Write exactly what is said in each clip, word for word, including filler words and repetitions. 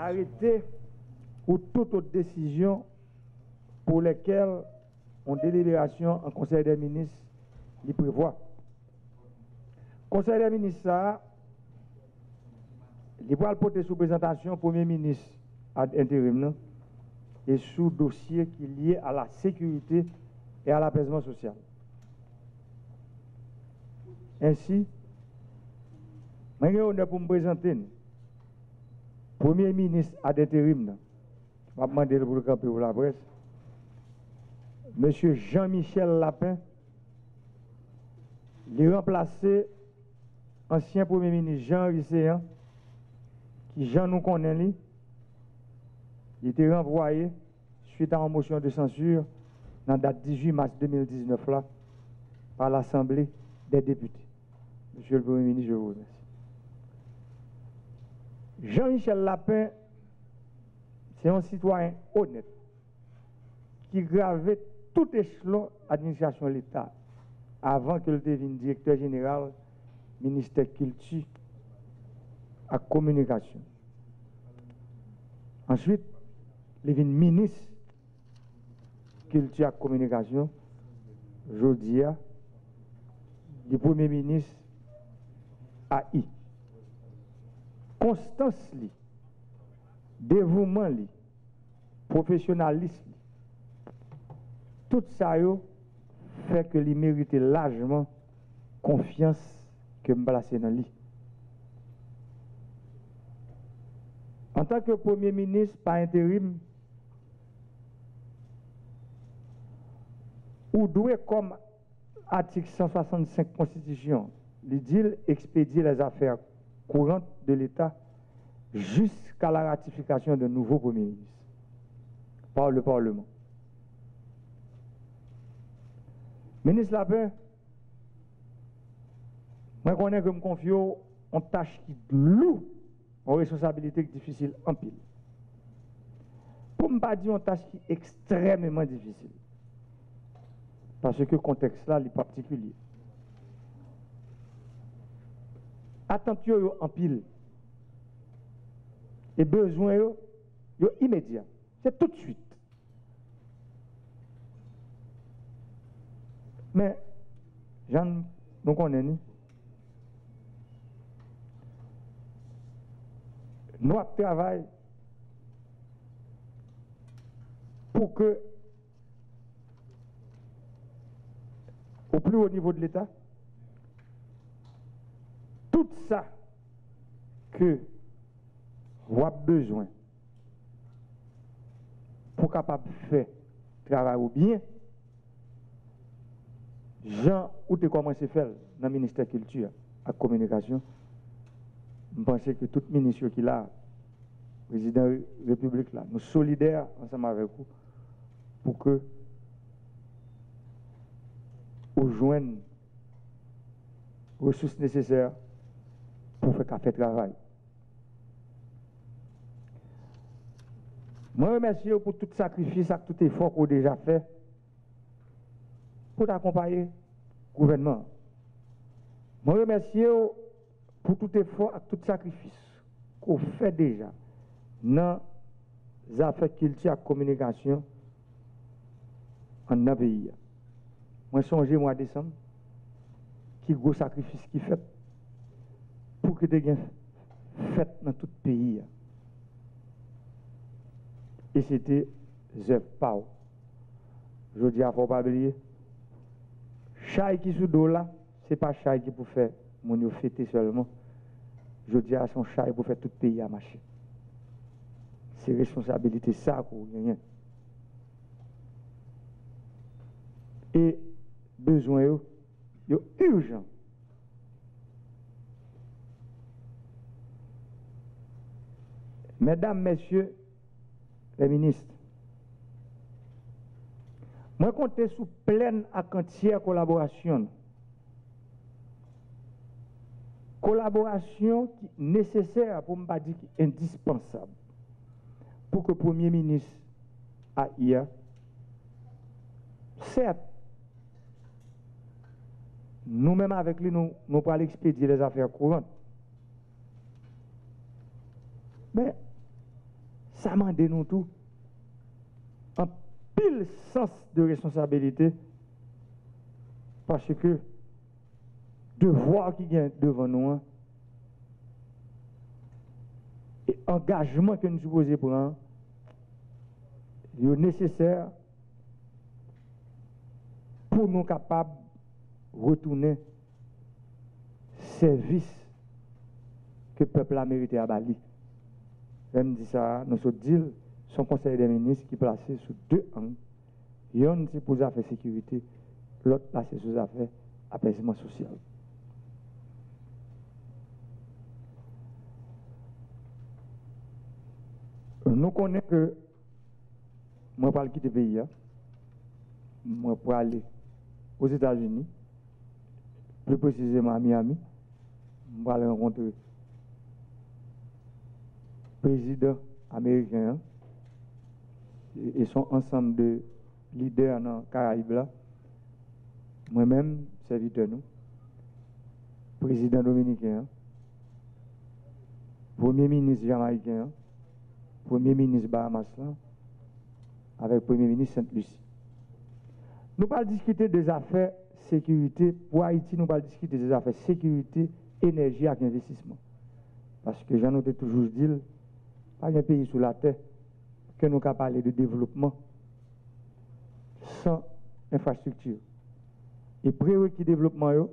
arrêté ou toute autre décision pour lesquelles une délibération en Conseil des ministres l'y prévoit. Conseil des ministres, ça, il va porter sous présentation Premier ministre ad intérim et sous dossier qui est lié à la sécurité et à l'apaisement social. Ainsi, je vais pour me présenter Premier ministre ad intérim. Je vais demander pour le camper pour la presse. Monsieur Jean-Michel Lapin, il a remplacé ancien Premier ministre Jean Risséan, qui Jean nous connaît, lui. Il était renvoyé suite à une motion de censure dans la date dix-huit mars deux mille dix-neuf là, par l'Assemblée des députés. Monsieur le Premier ministre, je vous remercie. Jean-Michel Lapin, c'est un citoyen honnête qui gravait tout échelon administration de l'État avant qu'il devienne directeur général ministère culture et communication. Ensuite, il devient ministre culture et communication. Je dis, le premier ministre A I. Constance, li, dévouement, li, professionnalisme, tout ça yo, fait que lui mérite largement confiance que me placer dans lui. En tant que Premier ministre par intérim, ou doué comme article cent soixante-cinq Constitution, il dit expédier les affaires courantes de l'État jusqu'à la ratification d'un nouveau Premier ministre par le Parlement. Ministre Lapin, moi, je connais que je me confie en tâche qui est lourde, en responsabilité difficile en pile. Pour ne pas dire une tâche qui est extrêmement difficile. Parce que le contexte là est particulier. Attention en pile. Et besoin yo, yo immédiat. C'est tout de suite. Mais, Jean, nous connaissons. Nous travaillons pour que, au plus haut niveau de l'État, tout ça que vous avez besoin pour capable faire travail ou bien, Jean, où tu as commencé à faire dans le ministère de la Culture et de la Communication, je pense que tout ministre qui est là, président de la République, là, nous sommes solidaires ensemble avec vous pour que vous joignent les ressources nécessaires pour faire café travail. Je remercie vous pour tout sacrifice et tout effort que vous avez déjà fait pour accompagner le gouvernement. Je remercie vous pour tout effort et tout sacrifice que vous faites déjà dans les affaires culture et communication en notre pays. Moi, songez mois de décembre, qui gros sacrifice qui fait pour que des fait dans tout le pays. Et c'était Zef Pau. Je dis à ne faut pas oublier. Chai qui sous dos là, ce n'est pas chai qui pour faire mon fêter seulement. Je dis à son chai pour faire tout le pays à marcher. C'est responsabilité ça pour gagner. Et besoin yo, yo urgent. Mesdames, Messieurs les ministres, moi je compte sur pleine et entière collaboration. Collaboration qui est nécessaire, pour ne pas dire indispensable, pour que le Premier ministre A I A, certes, nous-mêmes avec lui, nous nous pas expédier les affaires courantes. Mais ça m'a dit nous tout. En pile sens de responsabilité, parce que devoir qui vient devant nous, et engagement que nous supposons prendre, est nécessaire pour nous capables de retourner service que le peuple a mérité à Bali. Je me dis ça, nous sommes dit, son conseil des ministres qui est placé sous deux angles. L'un c'est pour les affaires de sécurité, l'autre placé sous les affaires apaisement social. Nous connaissons que moi, je ne vais pas quitter le pays. Moi, pour aller aux États-Unis, plus précisément à Miami, je vais aller rencontrer le président américain et son ensemble de leaders dans les Caraïbes. Moi-même, serviteur nous, président dominicain, premier ministre jamaïcain, premier ministre Bahamas, avec le premier ministre Sainte-Lucie. Nous allons discuter des affaires sécurité. Pour Haïti, nous allons discuter des affaires sécurité, énergie et investissement. Parce que j'en ai toujours dit, pas un pays sur la terre que nous pouvons parler de développement sans infrastructure. Et prérequis développement,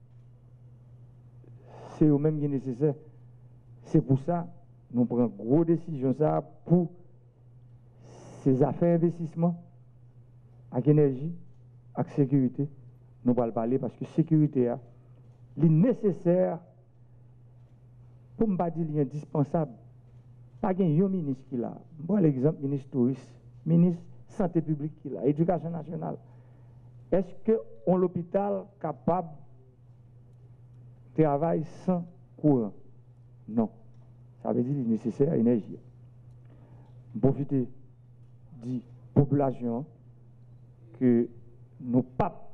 c'est eux même qui est nécessaire. C'est pour ça que nous prenons une grosse décision ça pour ces affaires d'investissement, avec énergie, avec sécurité. Nous allons parler parce que sécurité est nécessaire, pour ne pas dire indispensable. Pas un ministre qui l'a. Bon, l'exemple, ministre touriste, ministre santé publique qui l'a, éducation nationale. Est-ce qu'on l'hôpital capable de travailler sans courant? Non. Ça veut dire qu'il est nécessaire énergie. Profiter de la population que nous pas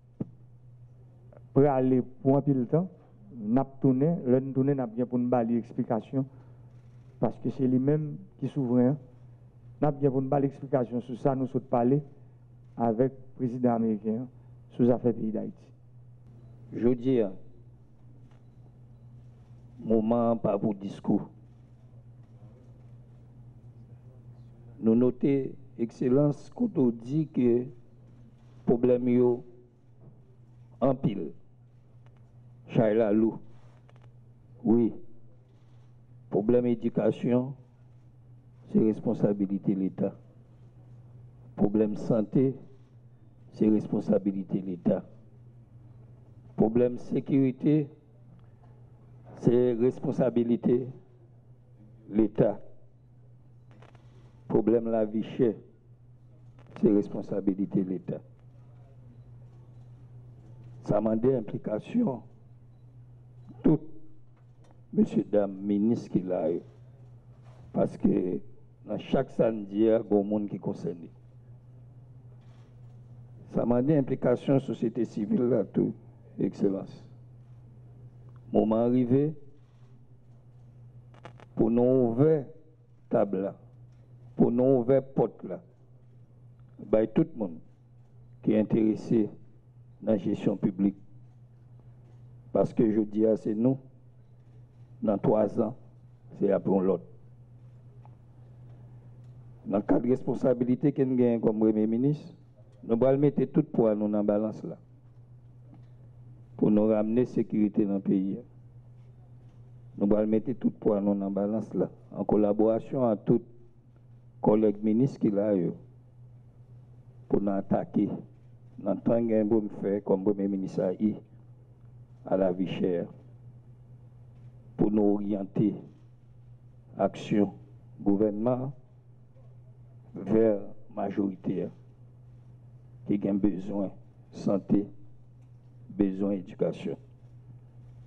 pour aller pour un peu de temps, nous avons tourné, nous tourné, nous avons bien pour nous balayer l'explication, parce que c'est lui-même qui est souverain. Nous avons bien pour nous balayer l'explication sur ça, nous sommes parlé avec le président américain sur les affaires pays d'Haïti. Je dis, moment pas pour discours. Nous notons, Excellence, quand on dit que le problème est en pile. Chaïla Lou. Oui. Problème éducation, c'est responsabilité de l'État. Problème santé, c'est responsabilité de l'État. Problème sécurité, c'est responsabilité de l'État. Problème la vie chère, c'est responsabilité de l'État. Ça m'a des implications. Tout, monsieur, dame, ministre qui l'a eu. Parce que dans chaque samedi, il y a un monde qui est concerné. Ça m'a des implications société civile là, tout, Excellence. Moment arrivé, pour nous ouvrir table là, pour nous ouvrir porte là, by tout le monde qui est intéressé dans la gestion publique. Parce que je dis à c'est nous, dans trois ans, c'est après l'autre. Dans le cadre de responsabilité que nous avons comme Premier ministre, nous allons mettre tout poids dans la balance là. Pour nous ramener la sécurité dans le pays. Nous allons mettre tout poids dans la balance là. En collaboration avec tous les collègues ministres qui là, pour nous attaquer. Dans le temps que nous faire comme Premier ministre à la vie chère. Pour nous orienter l'action gouvernement vers majoritaire qui a besoin de santé, besoin d'éducation.